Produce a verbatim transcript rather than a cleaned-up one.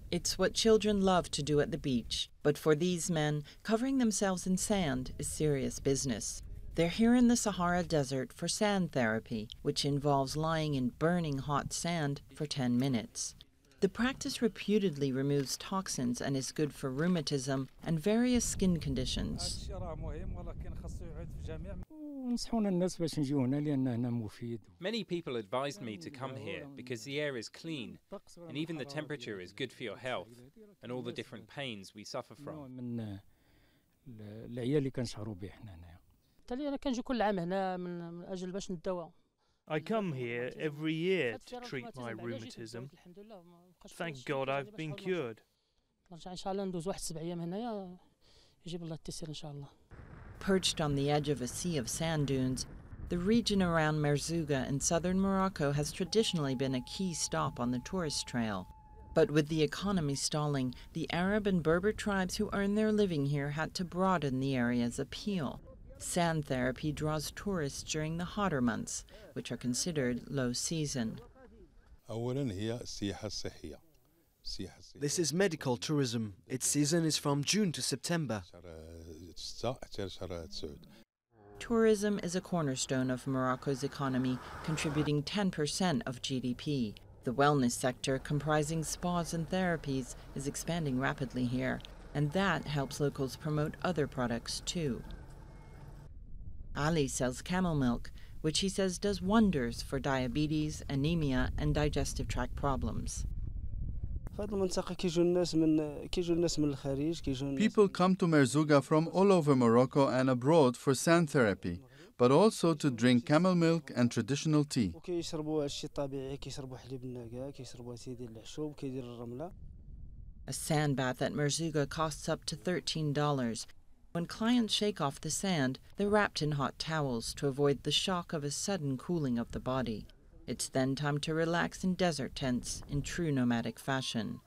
It's what children love to do at the beach, but for these men, covering themselves in sand is serious business. They're here in the Sahara Desert for sand therapy, which involves lying in burning hot sand for ten minutes. The practice reputedly removes toxins and is good for rheumatism and various skin conditions. Many people advised me to come here because the air is clean and even the temperature is good for your health and all the different pains we suffer from. I come here every year to treat my rheumatism. Thank God I've been cured. Perched on the edge of a sea of sand dunes, the region around Merzouga in southern Morocco has traditionally been a key stop on the tourist trail. But with the economy stalling, the Arab and Berber tribes who earn their living here had to broaden the area's appeal. Sand therapy draws tourists during the hotter months, which are considered low season. This is medical tourism. Its season is from June to September. Tourism is a cornerstone of Morocco's economy, contributing ten percent of G D P. The wellness sector, comprising spas and therapies, is expanding rapidly here, and that helps locals promote other products too. Ali sells camel milk, which he says does wonders for diabetes, anemia, and digestive tract problems. People come to Merzouga from all over Morocco and abroad for sand therapy, but also to drink camel milk and traditional tea. A sand bath at Merzouga costs up to thirteen dollars. When clients shake off the sand, they're wrapped in hot towels to avoid the shock of a sudden cooling of the body. It's then time to relax in desert tents in true nomadic fashion.